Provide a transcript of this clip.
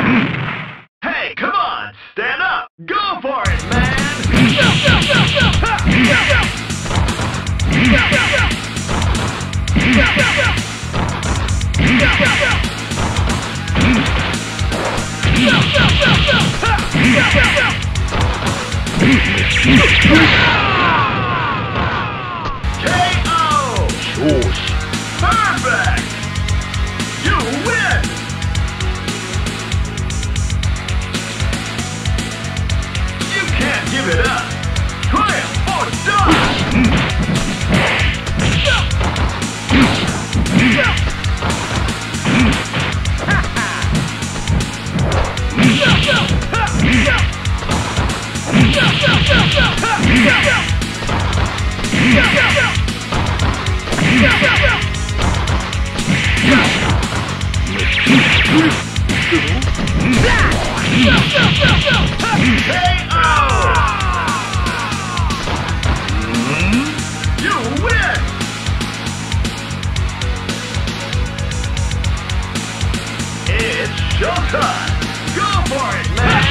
Hey, come on! Stand up! Go for it, man! KO! Perfect! You win! You can't give it up! Triumph or die! You win! It's showtime! Go for it, man!